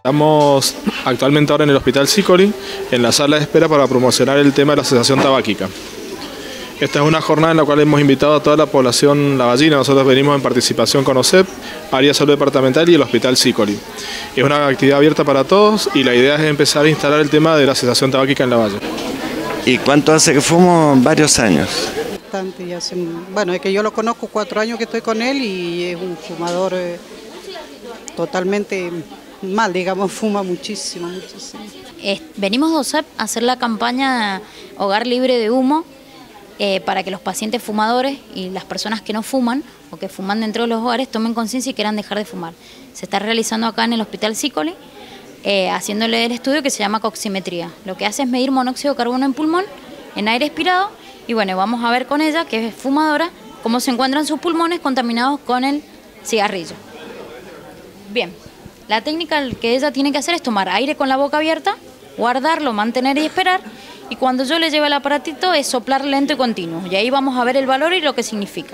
Estamos actualmente ahora en el Hospital Sicoli, en la sala de espera para promocionar el tema de la cesación tabáquica. Esta es una jornada en la cual hemos invitado a toda la población lavallina. Nosotros venimos en participación con OSEP, Área de Salud Departamental y el Hospital Sicoli. Es una actividad abierta para todos y la idea es empezar a instalar el tema de la cesación tabáquica en Lavalle. ¿Y cuánto hace que fumo? Varios años. Bastante, ya hace, bueno, es que yo lo conozco 4 años que estoy con él y es un fumador totalmente mal, digamos, fuma muchísimo, muchísimo. Venimos de OSEP a hacer la campaña Hogar Libre de Humo para que los pacientes fumadores y las personas que no fuman o que fuman dentro de los hogares tomen conciencia y quieran dejar de fumar. Se está realizando acá en el Hospital Sicoli, haciéndole el estudio que se llama coximetría. Lo que hace es medir monóxido de carbono en pulmón, en aire expirado, y bueno, vamos a ver con ella, que es fumadora, cómo se encuentran sus pulmones contaminados con el cigarrillo. Bien, la técnica que ella tiene que hacer es tomar aire con la boca abierta, guardarlo, mantener y esperar, y cuando yo le lleve el aparatito es soplar lento y continuo, y ahí vamos a ver el valor y lo que significa.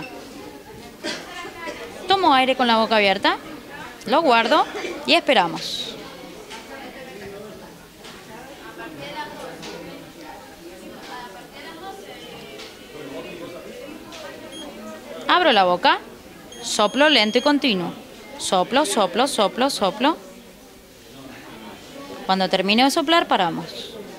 Tomo aire con la boca abierta, lo guardo y esperamos. Abro la boca, soplo lento y continuo. Soplo, soplo, soplo, soplo. Cuando termino de soplar, paramos.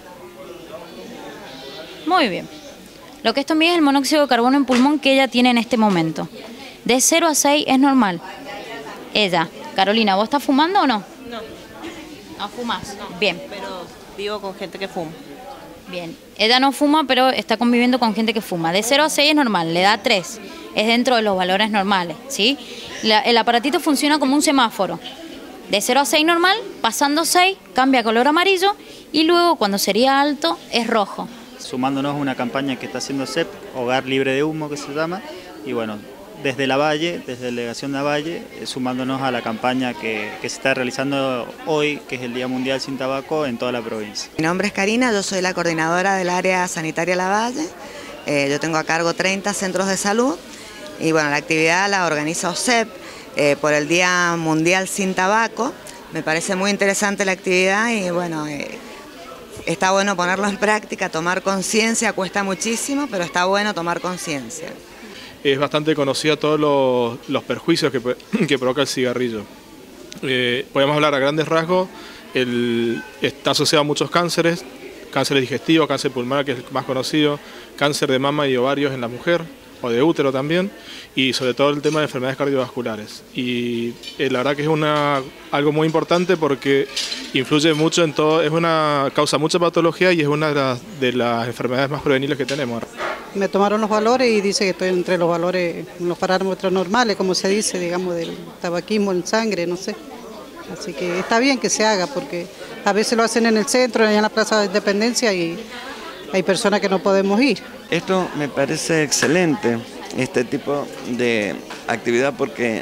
Muy bien. Lo que esto mide es el monóxido de carbono en pulmón que ella tiene en este momento. De 0 a 6 es normal. Ella, Carolina, ¿vos estás fumando o no? No. ¿No fumas? No, bien. Pero vivo con gente que fuma. Bien. Ella no fuma, pero está conviviendo con gente que fuma. De 0 a 6 es normal, le da 3. Es dentro de los valores normales, ¿sí? El aparatito funciona como un semáforo. De 0 a 6 normal, pasando 6 cambia a color amarillo y luego cuando sería alto es rojo. Sumándonos a una campaña que está haciendo OSEP, Hogar Libre de Humo que se llama, y bueno, desde Lavalle, desde Delegación Lavalle, sumándonos a la campaña que se está realizando hoy, que es el Día Mundial Sin Tabaco en toda la provincia. Mi nombre es Karina, yo soy la coordinadora del área sanitaria Lavalle. Yo tengo a cargo 30 centros de salud y bueno, la actividad la organiza OSEP por el Día Mundial Sin Tabaco. Me parece muy interesante la actividad y bueno, está bueno ponerlo en práctica, tomar conciencia, cuesta muchísimo, pero está bueno tomar conciencia. Es bastante conocida todos los perjuicios que provoca el cigarrillo. Podemos hablar a grandes rasgos, está asociado a muchos cánceres, cáncer digestivo, cáncer pulmonar, que es el más conocido, cáncer de mama y ovarios en la mujer, o de útero también, y sobre todo el tema de enfermedades cardiovasculares. Y la verdad que es algo muy importante porque influye mucho en todo, causa mucha patología y es una de las enfermedades más prevenibles que tenemos. Me tomaron los valores y dice que estoy entre los valores, los parámetros normales, como se dice, digamos, del tabaquismo en sangre, no sé. Así que está bien que se haga porque a veces lo hacen en el centro, allá en la Plaza de Independencia y hay personas que no podemos ir. Esto me parece excelente, este tipo de actividad, porque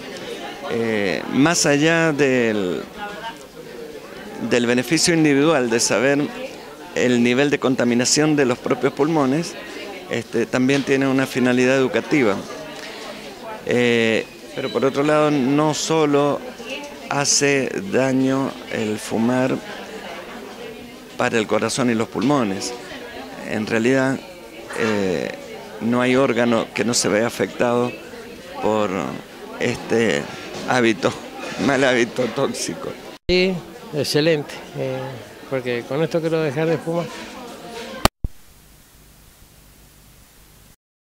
más allá del beneficio individual de saber el nivel de contaminación de los propios pulmones, también tiene una finalidad educativa. Pero por otro lado, no solo hace daño el fumar para el corazón y los pulmones. En realidad, no hay órgano que no se vea afectado por este hábito, mal hábito tóxico. Sí, excelente, porque con esto quiero dejar de fumar.